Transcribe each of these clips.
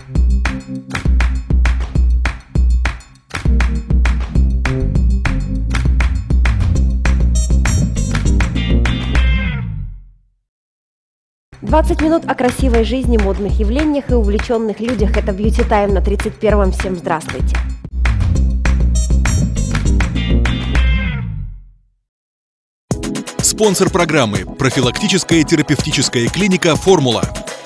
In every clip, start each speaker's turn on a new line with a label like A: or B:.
A: «20 минут о красивой жизни, модных явлениях и увлеченных людях» – это Beauty Time на 31-м. Всем здравствуйте!
B: Спонсор программы – профилактическая терапевтическая клиника «Формула».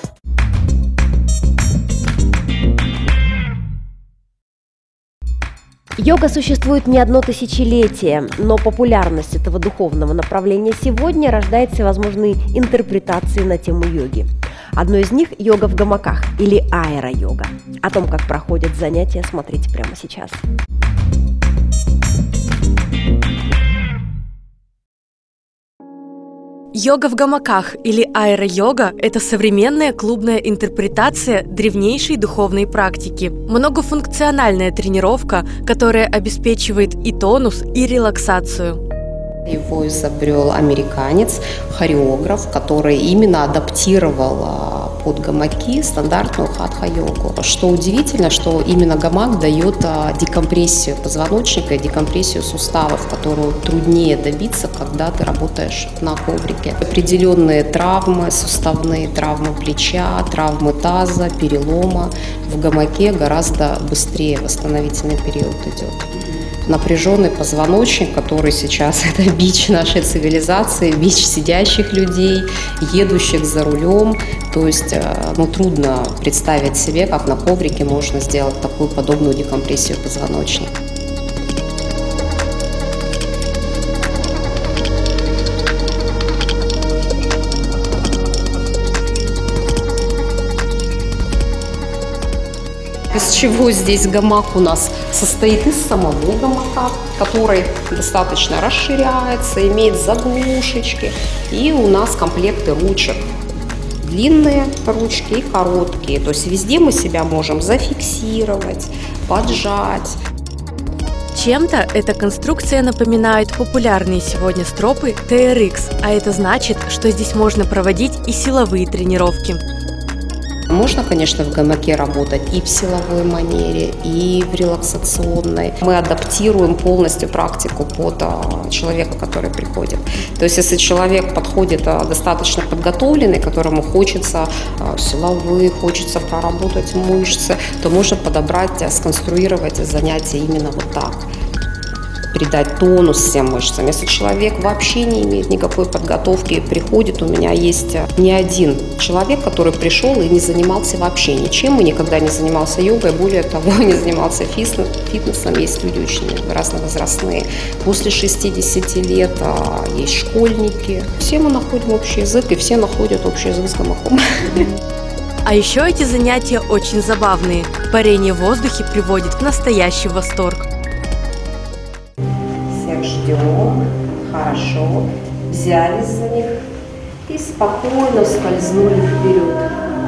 A: Йога существует не одно тысячелетие, но популярность этого духовного направления сегодня рождает всевозможные интерпретации на тему йоги. Одной из них – йога в гамаках или аэро-йога. О том, как проходят занятия, смотрите прямо сейчас.
C: Йога в гамаках или аэро-йога – это современная клубная интерпретация древнейшей духовной практики. Многофункциональная тренировка, которая обеспечивает и тонус, и релаксацию.
D: Его изобрел американец, хореограф, который именно адаптировал под гамаки стандартную хатха-йогу. Что удивительно, что именно гамак дает декомпрессию позвоночника и декомпрессию суставов, которую труднее добиться, когда ты работаешь на коврике. Определенные травмы, суставные травмы плеча, травмы таза, перелома в гамаке гораздо быстрее восстановительный период идет. Напряженный позвоночник, который сейчас это бич нашей цивилизации, бич сидящих людей, едущих за рулем. То есть трудно представить себе, как на коврике можно сделать такую подобную декомпрессию позвоночника. Из чего здесь гамак у нас состоит? Из самого гамака, который достаточно расширяется, имеет заглушечки. И у нас комплекты ручек. Длинные ручки и короткие. То есть везде мы себя можем зафиксировать, поджать.
C: Чем-то эта конструкция напоминает популярные сегодня стропы TRX, а это значит, что здесь можно проводить и силовые тренировки.
D: Можно, конечно, в гамаке работать и в силовой манере, и в релаксационной. Мы адаптируем полностью практику под человека, который приходит. То есть, если человек подходит достаточно подготовленный, которому хочется силовые, хочется проработать мышцы, то можно подобрать, сконструировать занятия именно вот так. Придать тонус всем мышцам. Если человек вообще не имеет никакой подготовки, приходит, у меня есть не один человек, который пришел и не занимался вообще ничем, и никогда не занимался йогой, более того, не занимался фитнесом. Есть люди очень разновозрастные. После 60 лет есть школьники. Все мы находим общий язык, и все находят общий язык с гамаком.
C: А еще эти занятия очень забавные. Парение в воздухе приводит в настоящий восторг.
D: Ждем, хорошо, взялись за них и спокойно скользнули вперед.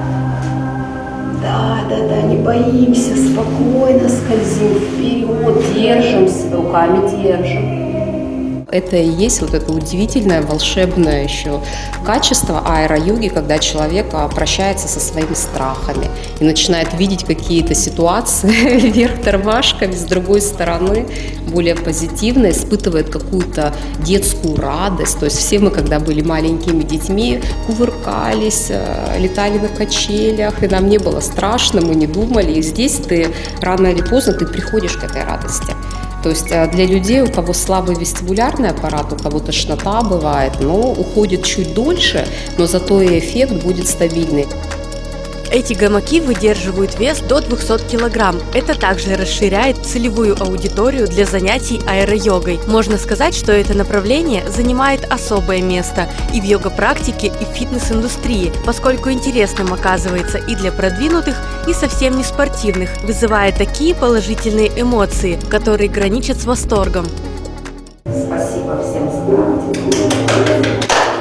D: Да, не боимся, спокойно скользим вперед, держим себя, руками держим. Это и есть вот это удивительное, волшебное еще качество аэро-йоги, когда человек прощается со своими страхами и начинает видеть какие-то ситуации вверх тормашками, с другой стороны более позитивно, испытывает какую-то детскую радость. То есть все мы, когда были маленькими детьми, кувыркались, летали на качелях, и нам не было страшно, мы не думали. И здесь ты рано или поздно ты приходишь к этой радости. То есть для людей, у кого слабый вестибулярный аппарат, у кого тошнота бывает, уходит чуть дольше, но зато и эффект будет стабильный.
C: Эти гамаки выдерживают вес до 200 кг. Это также расширяет целевую аудиторию для занятий аэро-йогой. Можно сказать, что это направление занимает особое место и в йога-практике, и в фитнес-индустрии, поскольку интересным оказывается и для продвинутых, и совсем не спортивных, вызывая такие положительные эмоции, которые граничат с восторгом.
D: Спасибо всем за внимание.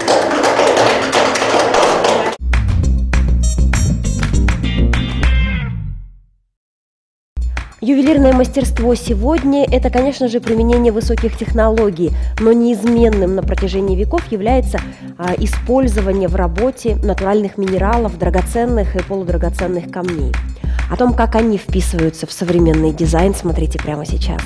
A: Ювелирное мастерство сегодня – это, конечно же, применение высоких технологий, но неизменным на протяжении веков является использование в работе натуральных минералов, драгоценных и полудрагоценных камней. О том, как они вписываются в современный дизайн, смотрите прямо сейчас.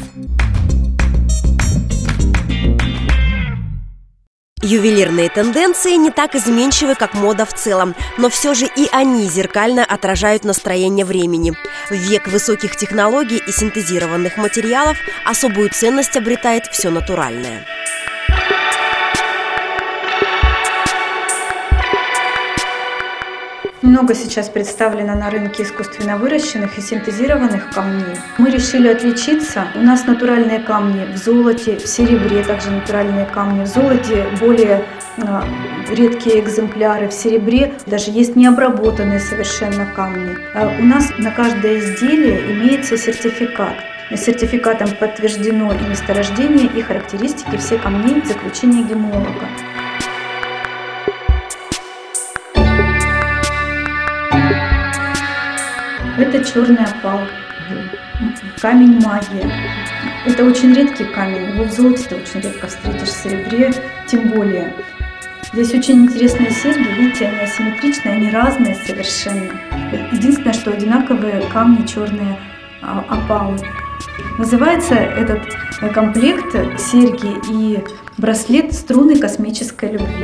A: Ювелирные тенденции не так изменчивы, как мода в целом, но все же и они зеркально отражают настроение времени. В век высоких технологий и синтезированных материалов особую ценность обретает все натуральное.
E: Много сейчас представлено на рынке искусственно выращенных и синтезированных камней. Мы решили отличиться. У нас натуральные камни в золоте, в серебре, также натуральные камни. В золоте более редкие экземпляры, в серебре даже есть необработанные совершенно камни. У нас на каждое изделие имеется сертификат. Сертификатом подтверждено и месторождение, и характеристики всех камней, заключение гемолога. Это черный опал, камень магия. Это очень редкий камень, его в золоте ты очень редко встретишь, в серебре тем более. Здесь очень интересные серьги, видите, они асимметричные, они разные совершенно. Единственное, что одинаковые камни черные опалы. Называется этот комплект серьги и браслет «Струны космической любви».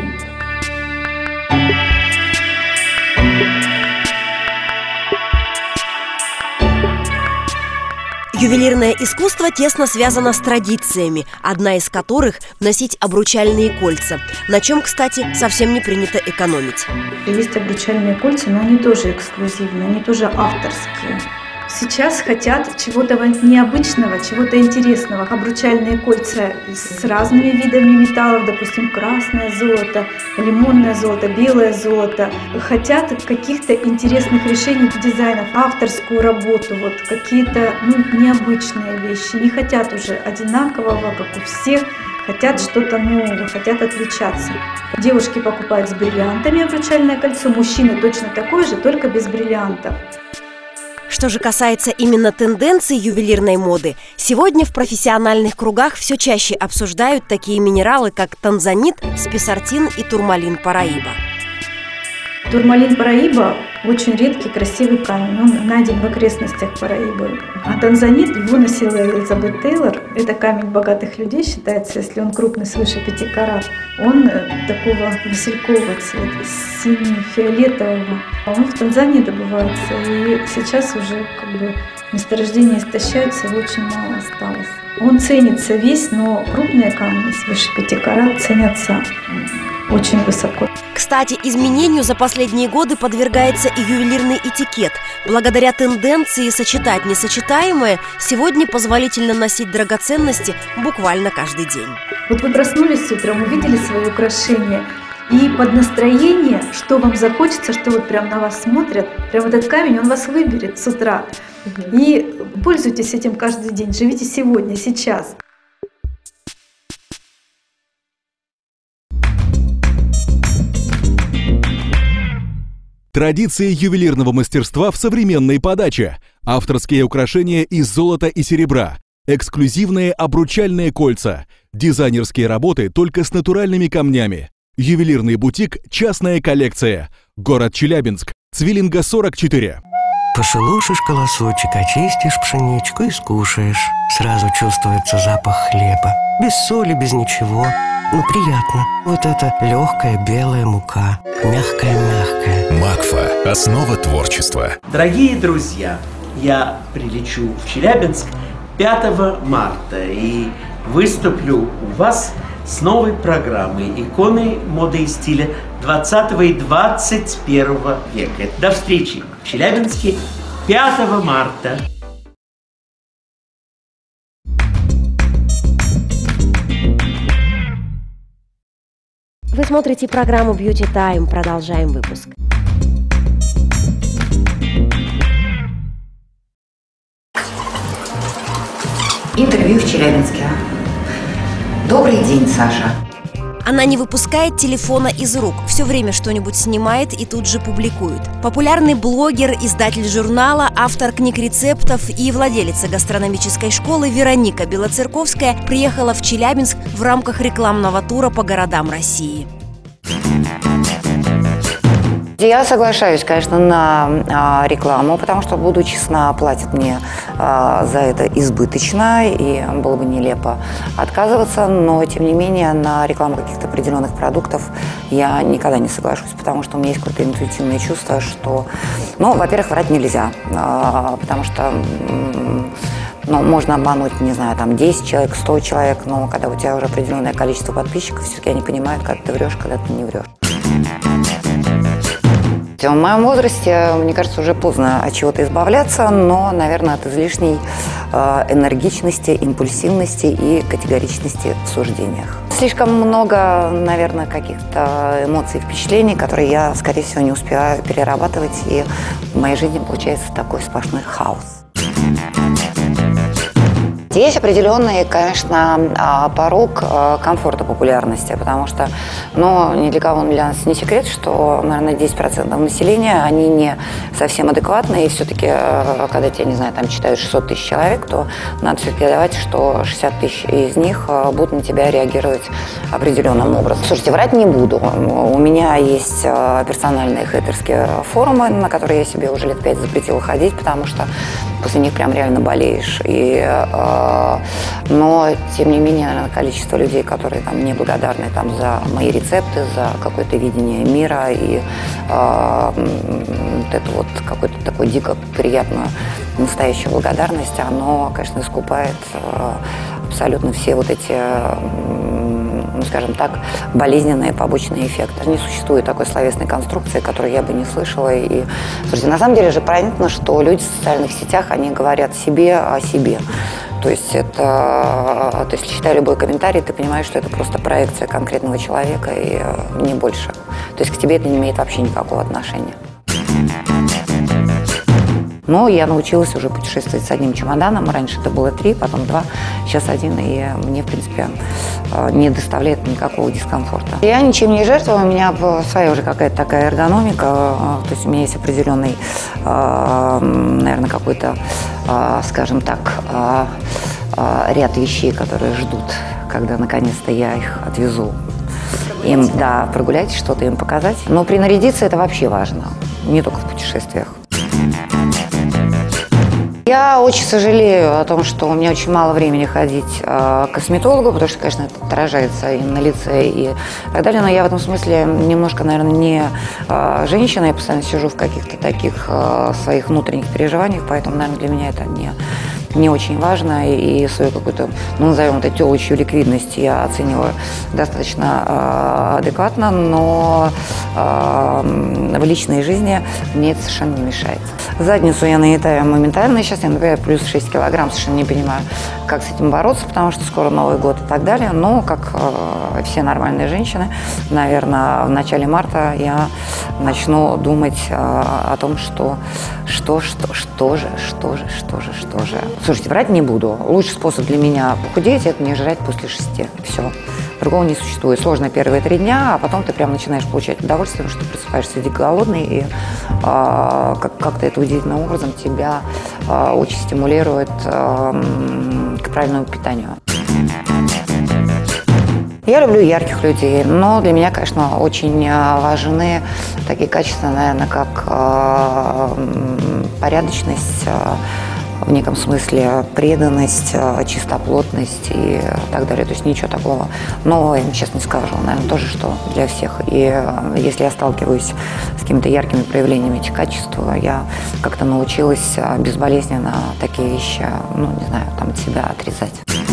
A: Ювелирное искусство тесно связано с традициями, одна из которых – носить обручальные кольца, на чем, кстати, совсем не принято экономить.
E: Есть обручальные кольца, но они тоже эксклюзивные, они тоже авторские. Сейчас хотят чего-то необычного, чего-то интересного. Обручальные кольца с разными видами металлов, допустим, красное золото, лимонное золото, белое золото. Хотят каких-то интересных решений дизайнов, авторскую работу, вот какие-то необычные вещи. Не хотят уже одинакового, как у всех. Хотят что-то нового, хотят отличаться. Девушки покупают с бриллиантами обручальное кольцо, мужчины точно такое же, только без бриллиантов.
A: Что же касается именно тенденций ювелирной моды, сегодня в профессиональных кругах все чаще обсуждают такие минералы, как танзанит, спесартин и турмалин Параиба.
E: Турмалин Параиба очень редкий, красивый камень. Он найден в окрестностях Параибы. А танзанит его носила Элизабет Тейлор. Это камень богатых людей, считается, если он крупный, свыше 5 карат. Он такого василькового цвета, сине-фиолетового. Он в Танзании добывается, и сейчас уже месторождения истощаются, его очень мало осталось. Он ценится весь, но крупные камни, свыше 5 карат, ценятся очень высоко.
A: Кстати, изменению за последние годы подвергается и ювелирный этикет. Благодаря тенденции сочетать несочетаемое, сегодня позволительно носить драгоценности буквально каждый день.
E: Вот вы проснулись утром, увидели свои украшения, и под настроение, что вам захочется, что вот прям на вас смотрят, прям этот камень, он вас выберет с утра. И пользуйтесь этим каждый день, живите сегодня, сейчас.
B: Традиции ювелирного мастерства в современной подаче. Авторские украшения из золота и серебра. Эксклюзивные обручальные кольца. Дизайнерские работы только с натуральными камнями. Ювелирный бутик «Частная коллекция». Город Челябинск. Цвиллинга, 44.
F: Пошелушишь колосочек, очистишь пшеничку и скушаешь. Сразу чувствуется запах хлеба. Без соли, без ничего. Но приятно. Вот это легкая белая мука. Мягкая-мягкая.
B: Макфа. Основа творчества.
G: Дорогие друзья, я прилечу в Челябинск 5 марта и выступлю у вас с новой программой «Иконы моды и стиля 20 и 21 века». До встречи в Челябинске 5 марта.
A: Вы смотрите программу Beauty Time. Продолжаем выпуск.
H: Интервью в Челябинске. Добрый день, Саша.
A: Она не выпускает телефона из рук, все время что-нибудь снимает и тут же публикует. Популярный блогер, издатель журнала, автор книг рецептов и владелица гастрономической школы Вероника Белоцерковская приехала в Челябинск в рамках рекламного тура по городам России.
H: Я соглашаюсь, конечно, на рекламу, потому что, буду честна, платят мне за это избыточно, и было бы нелепо отказываться, но, тем не менее, на рекламу каких-то определенных продуктов я никогда не соглашусь, потому что у меня есть какое-то интуитивное чувство, что, ну, во-первых, врать нельзя, потому что можно обмануть, не знаю, там 10 человек, 100 человек, но когда у тебя уже определенное количество подписчиков, все-таки они понимают, когда ты врешь, когда ты не врешь. В моем возрасте, мне кажется, уже поздно от чего-то избавляться, но, наверное, от излишней энергичности, импульсивности и категоричности в суждениях. Слишком много, наверное, каких-то эмоций, впечатлений, которые я, скорее всего, не успеваю перерабатывать, и в моей жизни получается такой сплошной хаос. Есть определенный, конечно, порог комфорта популярности, потому что, ни для кого для нас не секрет, что, наверное, 10% населения, они не совсем адекватны, и все-таки, когда тебя, не знаю, там читают 600 тысяч человек, то надо все-таки давать, что 60 тысяч из них будут на тебя реагировать определенным образом. Слушайте, врать не буду. У меня есть персональные хейтерские форумы, на которые я себе уже лет 5 запретила ходить, потому что после них прям реально болеешь. Но, тем не менее, наверное, количество людей, которые там мне благодарны там, за мои рецепты, за какое-то видение мира и вот это вот какое-то такое дико приятную настоящую благодарность, оно, конечно, искупает абсолютно все вот эти, скажем так, болезненные побочные эффекты. Не существует такой словесной конструкции, которую я бы не слышала. И, слушайте, на самом деле же понятно, что люди в социальных сетях, они говорят себе о себе. То есть читая любой комментарий, ты понимаешь, что это просто проекция конкретного человека и не больше. То есть к тебе это не имеет вообще никакого отношения. Но я научилась уже путешествовать с одним чемоданом. Раньше это было 3, потом 2, сейчас 1, и мне, в принципе, не никакого дискомфорта. Я ничем не жертвую, у меня своя уже какая-то такая эргономика, то есть у меня есть определенный, наверное, какой-то, скажем так, ряд вещей, которые ждут, когда наконец-то я их отвезу. Им, да, прогулять, что-то им показать. Но принарядиться это вообще важно, не только в путешествиях. Я очень сожалею о том, что у меня очень мало времени ходить к косметологу, потому что, конечно, это отражается и на лице, и так далее. Но я в этом смысле немножко, наверное, не женщина. Я постоянно сижу в каких-то таких своих внутренних переживаниях, поэтому, наверное, для меня это не очень важно. И свою какую-то, назовем это, телочью ликвидность я оцениваю достаточно адекватно, но в личной жизни мне это совершенно не мешает. Задницу я наедаю моментально. Сейчас я, например, плюс 6 килограмм, совершенно не понимаю, как с этим бороться, потому что скоро Новый год и так далее. Но, как все нормальные женщины, наверное, в начале марта я начну думать о том, что же. Слушайте, врать не буду. Лучший способ для меня похудеть – это не жрать после 6. Все. Другого не существует. Сложно первые 3 дня, а потом ты прям начинаешь получать удовольствие, потому что ты просыпаешься дико голодный, и как-то это удивительным образом тебя очень стимулирует к правильному питанию. Я люблю ярких людей, но для меня, конечно, очень важны такие качества, наверное, как порядочность, в неком смысле преданность, чистоплотность и так далее. То есть ничего такого нового я вам сейчас не скажу. Наверное, тоже, что для всех. И если я сталкиваюсь с какими-то яркими проявлениями этих качеств, я как-то научилась безболезненно такие вещи, не знаю, там от себя отрезать.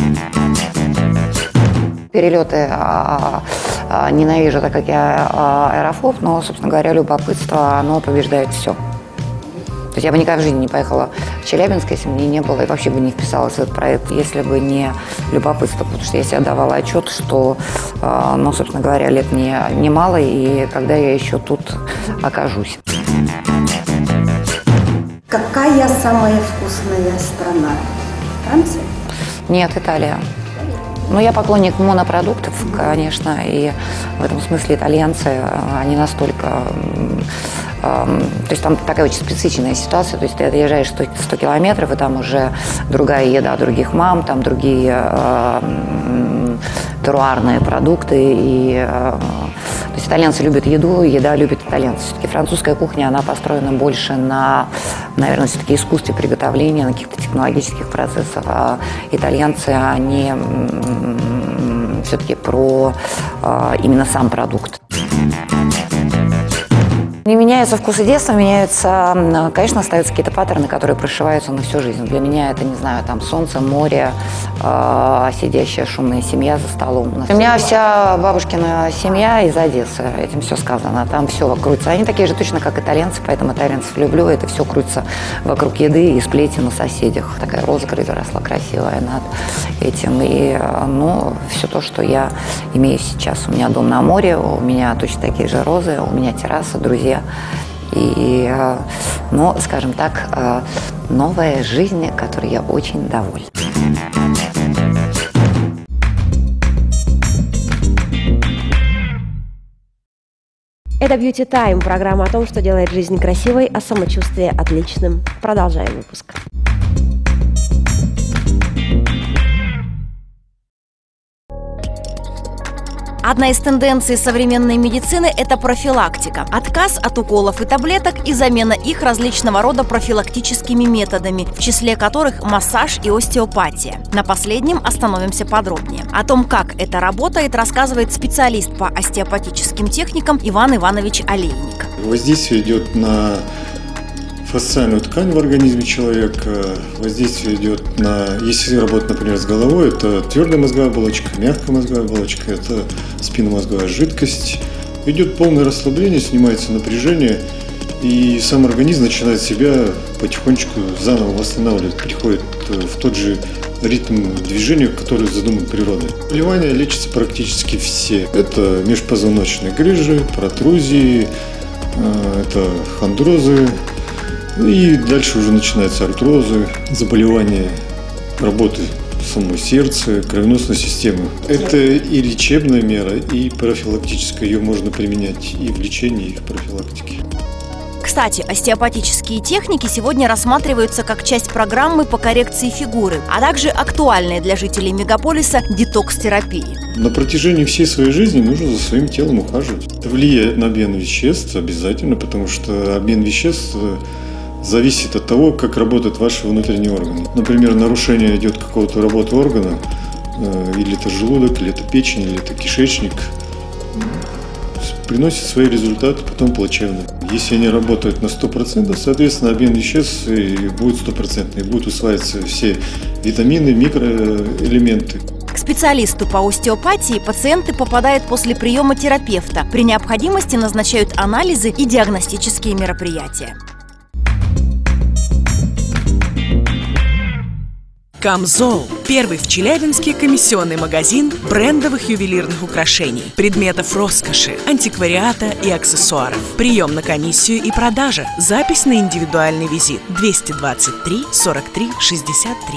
H: Перелеты ненавижу, так как я аэрофоб, но, собственно говоря, любопытство, оно побеждает все. То есть я бы никогда в жизни не поехала в Челябинск, если бы мне не было, и вообще бы не вписалась в этот проект, если бы не любопытство, потому что я себе давала отчет, что, собственно говоря, лет мне немало, и когда я еще тут окажусь.
I: Какая самая вкусная страна? Франция?
H: Нет, Италия. Но я поклонник монопродуктов, конечно, и в этом смысле итальянцы, они настолько... То есть там такая очень специфичная ситуация, то есть ты отъезжаешь 100 километров, и там уже другая еда других мам, там другие теруарные продукты, и то есть итальянцы любят еду, еда любит итальянцы. Все-таки французская кухня, она построена больше на, наверное, все-таки искусстве приготовления, на каких-то технологических процессах. А итальянцы, они все-таки про именно сам продукт. Не меняются вкусы детства, меняются, конечно, остаются какие-то паттерны, которые прошиваются на всю жизнь. Для меня это, не знаю, там солнце, море, сидящая шумная семья за столом. У меня вся бабушкина семья из Одессы, этим все сказано, там все крутится. Они такие же точно, как итальянцы, поэтому итальянцев люблю, это все крутится вокруг еды и сплетен о соседях. Такая розыгрыш росла красивая над этим. И, ну, все то, что я имею сейчас. У меня дом на море, у меня точно такие же розы, у меня терраса, друзья. И, ну, скажем так, новая жизнь, которой я очень довольна.
A: Это Beauty Time, программа о том, что делает жизнь красивой, а самочувствие отличным. Продолжаем выпуск.
J: Одна из тенденций современной медицины – это профилактика. Отказ от уколов и таблеток и замена их различного рода профилактическими методами, в числе которых массаж и остеопатия. На последнем остановимся подробнее. О том, как это работает, рассказывает специалист по остеопатическим техникам Иван Иванович Олейник.
K: Воздействие идет на фасциальную ткань в организме человека, воздействие идет на, если работать, например, с головой, это твердая мозговая оболочка, мягкая мозговая оболочка, это спинномозговая жидкость. Идет полное расслабление, снимается напряжение, и сам организм начинает себя потихонечку заново восстанавливать, приходит в тот же ритм движения, который задуман природой. Заболевания лечатся практически все. Это межпозвоночные грыжи, протрузии, это хондрозы, и дальше уже начинаются артрозы, заболевания работы самого сердца, кровеносной системы. Это и лечебная мера, и профилактическая. Ее можно применять и в лечении, и в профилактике.
J: Кстати, остеопатические техники сегодня рассматриваются как часть программы по коррекции фигуры, а также актуальные для жителей мегаполиса детокс-терапии.
K: На протяжении всей своей жизни нужно за своим телом ухаживать. Это влияет на обмен веществ обязательно, потому что обмен веществ зависит от того, как работают ваши внутренние органы. Например, нарушение идет какого-то работы органа, или это желудок, или это печень, или это кишечник, приносит свои результаты потом плачевные. Если они работают на 100%, соответственно, обмен веществ будет 100%, и будут усваиваться все витамины, микроэлементы.
J: К специалисту по остеопатии пациенты попадают после приема терапевта. При необходимости назначают анализы и диагностические мероприятия.
L: Камзол – первый в Челябинске комиссионный магазин брендовых ювелирных украшений, предметов роскоши, антиквариата и аксессуаров. Прием на комиссию и продажа. Запись на индивидуальный визит. 223 43 63.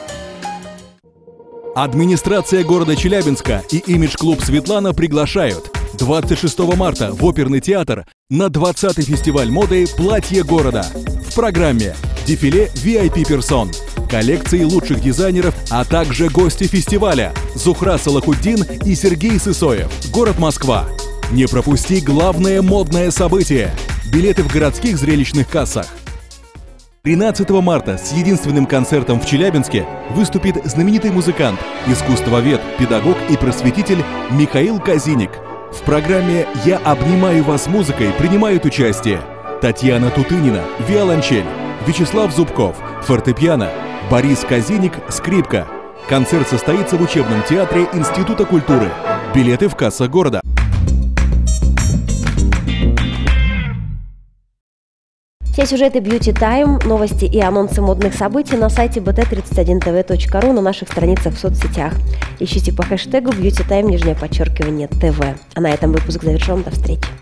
B: Администрация города Челябинска и имидж-клуб «Светлана» приглашают 26 марта в Оперный театр на 20-й фестиваль моды «Платье города». В программе дефиле VIP-персон, коллекции лучших дизайнеров, а также гости фестиваля Зухра Салахуддин и Сергей Сысоев. Город Москва. Не пропусти главное модное событие. Билеты в городских зрелищных кассах. 13 марта с единственным концертом в Челябинске выступит знаменитый музыкант, искусствовед, педагог и просветитель Михаил Казиник. В программе «Я обнимаю вас музыкой» принимают участие Татьяна Тутынина, виолончель, Вячеслав Зубков, фортепиано, Борис Казиник, скрипка. Концерт состоится в учебном театре Института культуры. Билеты в кассах города.
A: Все сюжеты Beauty Time, новости и анонсы модных событий на сайте bt31tv.ru, на наших страницах в соцсетях. Ищите по хэштегу Beauty Time _TV. А на этом выпуск завершен. До встречи.